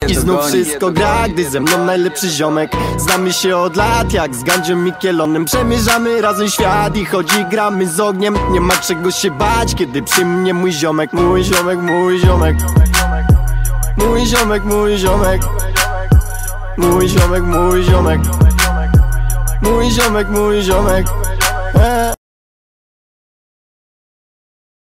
I znów wszystko gra, gdy ze mną najlepszy ziomek. Znamy się od lat, jak z Gandziem Mikielonem. Przemierzamy razem świat i chodzi gramy z ogniem. Nie ma czego się bać, kiedy przy mnie mój ziomek. Mój ziomek, mój ziomek. Mój ziomek, mój ziomek. Mój ziomek, mój ziomek. Mój ziomek, mój ziomek.